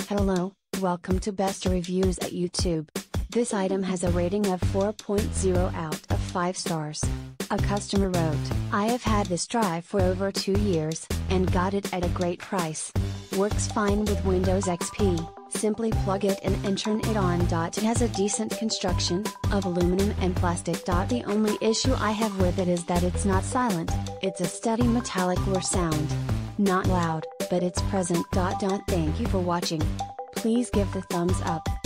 Hello, welcome to Best Reviews at YouTube. This item has a rating of 4.0 out of 5 stars. A customer wrote, "I have had this drive for over 2 years, and got it at a great price. Works fine with Windows XP, simply plug it in and turn it on. It has a decent construction, of aluminum and plastic. The only issue I have with it is that it's not silent, it's a steady metallic whir sound. Not loud, but it's present. Thank you for watching. Please give the thumbs up.